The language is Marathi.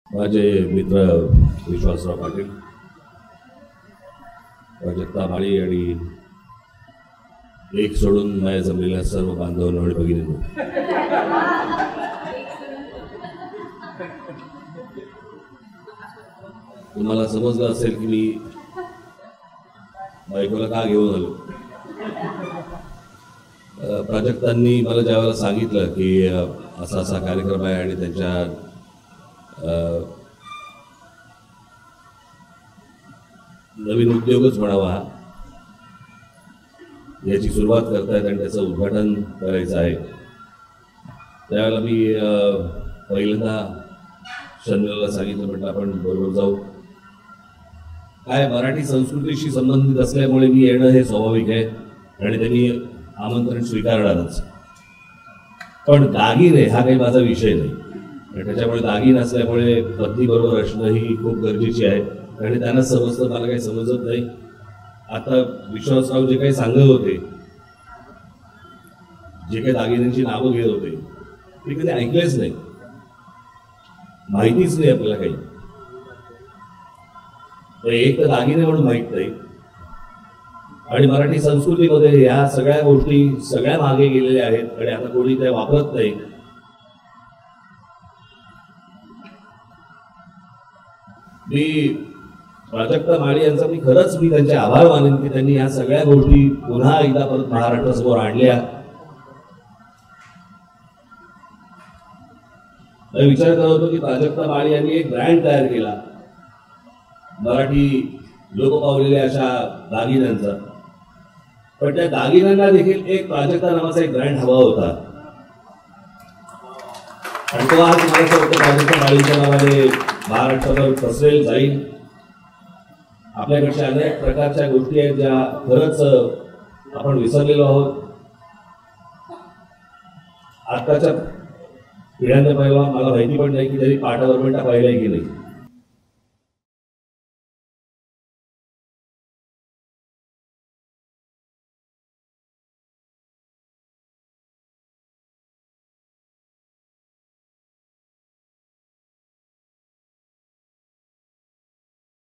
माझे मित्र विश्वासराव पाटील, प्राजक्ता माळी आणि एक सोडून माझ्या जमलेल्या सर्व बांधवांना आणि भगिनींनो, तुम्हाला समजलं असेल की मी बायकोला का घेऊन आलो. प्राजक्तांनी मला ज्यावेळेला सांगितलं की असा असा कार्यक्रम आहे आणि त्यांच्या नवीन उद्योगच म्हणावा याची सुरुवात करतायत आणि त्याचं उद्घाटन करायचं आहे, त्यावेळेला मी पहिल्यांदा शर्मिलाला सांगितलं, म्हटलं आपण बरोबर जाऊ. काय मराठी संस्कृतीशी संबंधित असल्यामुळे मी येणं हे स्वाभाविक आहे आणि त्यांनी आमंत्रण स्वीकारणारच. पण दागिने हा काही माझा विषय नाही आणि त्याच्यामुळे दागिने असल्यामुळे पत्नीबरोबर असणं ही खूप गरजेची आहे आणि त्यांना समजतं, मला काही समजत नाही. आता विश्वासराव जे काही सांगत होते, जे काही दागिन्यांची नावं घेत होते, ते कधी ऐकलेच नाही, माहितीच नाही आपल्याला काही. एक तर दागिने म्हणून माहीत नाही आणि मराठी संस्कृतीमध्ये या सगळ्या गोष्टी सगळ्या मागे गेलेल्या आहेत आणि आता कोणी त्या वापरत नाही. मी प्राजक्ता माळी यांचा खरंच त्यांचे आभार मानेन की त्यांनी या सगळ्या गोष्टी पुन्हा एकदा परत महाराष्ट्रासमोर आणल्या. विचार करत होतो की प्राजक्ता माळी यांनी एक ब्रँड तयार केला मराठी लोक पावलेल्या अशा दागिन्यांचा, पण त्या दागिन्यांना देखील एक प्राजक्ता नावाचा एक ब्रँड हवा होता आणि तो आज मला वाटतं प्राजक्ता माळींच्या नावाने महाराष्ट्रावर पसरेल जाईल. आपल्याकडच्या अनेक प्रकारच्या गोष्टी आहेत ज्या खरंच आपण विसरलेलो आहोत. आताच्या पिढ्यांना पहिला मला माहिती पण नाही की त्यांनी पाटावर पण पाहिलंय की नाही.